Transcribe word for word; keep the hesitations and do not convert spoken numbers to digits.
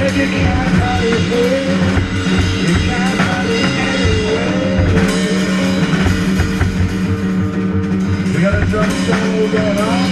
you can't hide it here. You can't hide it anywhere. We got a drum solo going on.